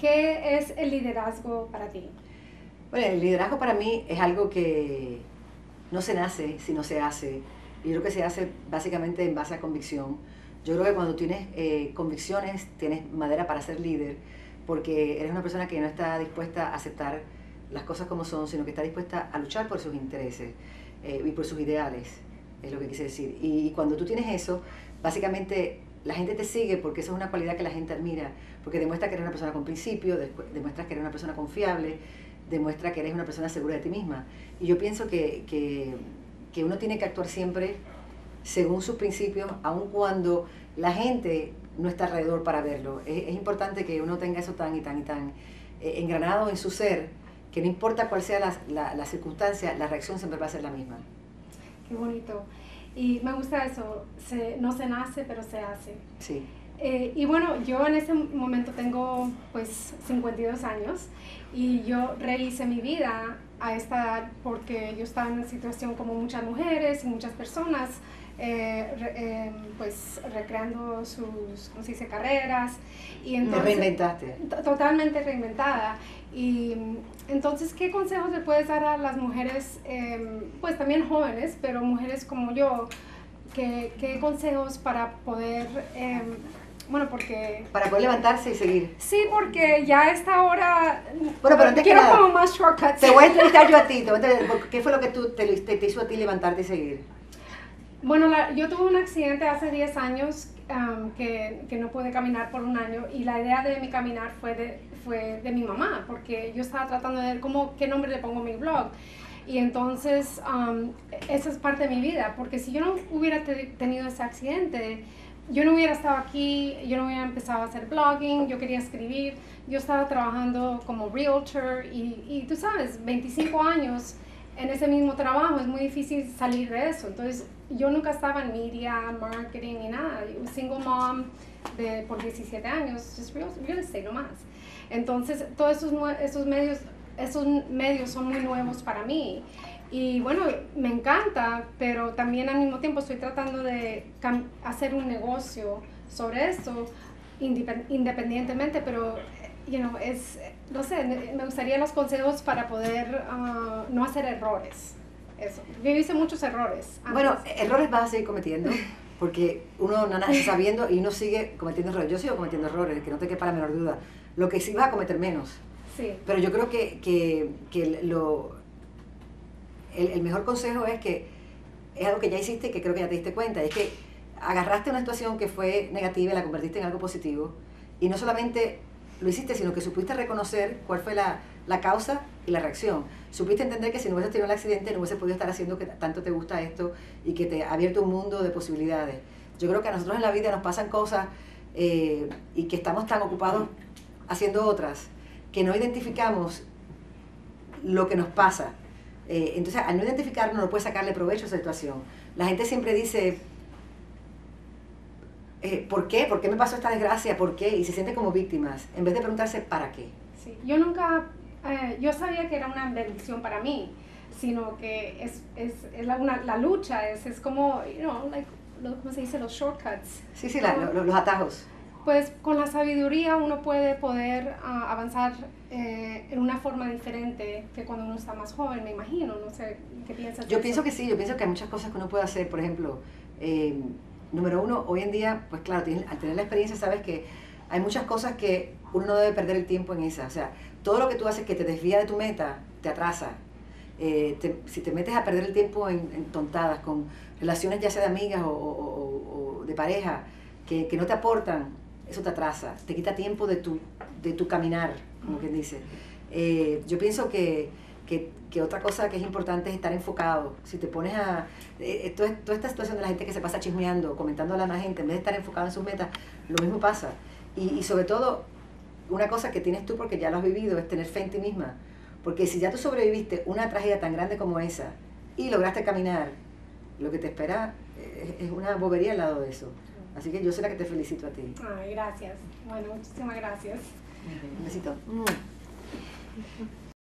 ¿Qué es el liderazgo para ti? Bueno, el liderazgo para mí es algo que no se nace, sino se hace. Y yo creo que se hace básicamente en base a convicción. Yo creo que cuando tienes convicciones, tienes madera para ser líder, porque eres una persona que no está dispuesta a aceptar las cosas como son, sino que está dispuesta a luchar por sus intereses y por sus ideales, es lo que quise decir. Y cuando tú tienes eso, básicamente la gente te sigue porque eso es una cualidad que la gente admira, porque demuestra que eres una persona con principios, demuestra que eres una persona confiable, demuestra que eres una persona segura de ti misma. Y yo pienso que uno tiene que actuar siempre según sus principios, aun cuando la gente no está alrededor para verlo. Es importante que uno tenga eso tan engranado en su ser, que no importa cuál sea la circunstancia, la reacción siempre va a ser la misma. Qué bonito. Y me gusta eso, no se nace, pero se hace. Sí. Y bueno, yo en este momento tengo pues 52 años y yo rehice mi vida a esta edad porque yo estaba en una situación como muchas mujeres y muchas personas pues recreando sus, ¿cómo se dice?, carreras. Y entonces, ¿Te reinventaste? Totalmente reinventada. Y entonces, ¿qué consejos le puedes dar a las mujeres, pues también jóvenes, pero mujeres como yo? ¿Qué consejos para poder, bueno, porque... Para poder levantarse y seguir. Sí, porque ya a esta hora... Bueno, pero antes quiero que nada, como más shortcuts. te voy a entrevistar yo a ti, ¿qué fue lo que te hizo a ti levantarte y seguir? Bueno, yo tuve un accidente hace 10 años que no pude caminar por un año y la idea de mi caminar fue de mi mamá, porque yo estaba tratando de ver qué nombre le pongo a mi blog. Y entonces, esa es parte de mi vida, porque si yo no hubiera tenido ese accidente, yo no hubiera estado aquí, yo no hubiera empezado a hacer blogging, yo quería escribir, yo estaba trabajando como realtor y tú sabes, 25 años en ese mismo trabajo, es muy difícil salir de eso. Entonces, yo nunca estaba en media, marketing ni nada. Un single mom por 17 años, just real estate nomás. Entonces, todos esos medios son muy nuevos para mí. Y bueno, me encanta, pero también al mismo tiempo estoy tratando de hacer un negocio sobre esto independientemente, pero no sé, me gustaría los consejos para poder no hacer errores. Eso. Yo hice muchos errores antes. Bueno, errores vas a seguir cometiendo, porque uno no nace sabiendo y uno sigue cometiendo errores. Yo sigo cometiendo errores, que no te quepa la menor duda. Lo que sí vas a cometer menos. Sí. Pero yo creo que el mejor consejo es que es algo que ya hiciste y que creo que ya te diste cuenta. Es que agarraste una situación que fue negativa y la convertiste en algo positivo. Y no solamente lo hiciste, sino que supiste reconocer cuál fue la causa y la reacción. Supiste entender que si no hubieses tenido el accidente no hubieses podido estar haciendo que tanto te gusta esto y que te ha abierto un mundo de posibilidades. Yo creo que a nosotros en la vida nos pasan cosas y que estamos tan ocupados haciendo otras que no identificamos lo que nos pasa. Entonces, al no identificarnos no puedes sacarle provecho a esa situación. La gente siempre dice, ¿por qué? ¿Por qué me pasó esta desgracia? ¿Por qué? Y se sienten como víctimas, en vez de preguntarse, ¿para qué? Sí. Yo sabía que era una bendición para mí, sino que es la lucha, es como, ¿cómo se dice? Los shortcuts. Sí, los atajos. Pues con la sabiduría uno puede avanzar en una forma diferente que cuando uno está más joven, me imagino. No sé, ¿qué piensas? Yo pienso que sí, yo pienso que hay muchas cosas que uno puede hacer. Por ejemplo, número uno, hoy en día, pues claro, al tener la experiencia sabes que hay muchas cosas que uno no debe perder el tiempo en esa. O sea, todo lo que tú haces que te desvía de tu meta, te atrasa. Si te metes a perder el tiempo en tontadas, con relaciones ya sea de amigas o de pareja, que no te aportan, eso te atrasa, te quita tiempo de tu caminar, como quien dice. Yo pienso que otra cosa que es importante es estar enfocado. Si te pones toda esta situación de la gente que se pasa chismeando, comentando a la demás gente, en vez de estar enfocado en sus metas, lo mismo pasa. Y sobre todo, una cosa que tienes tú porque ya lo has vivido es tener fe en ti misma. Porque si ya tú sobreviviste una tragedia tan grande como esa y lograste caminar, lo que te espera es una bobería al lado de eso. Así que yo soy la que te felicito a ti. Ay, gracias. Bueno, muchísimas gracias. Un besito.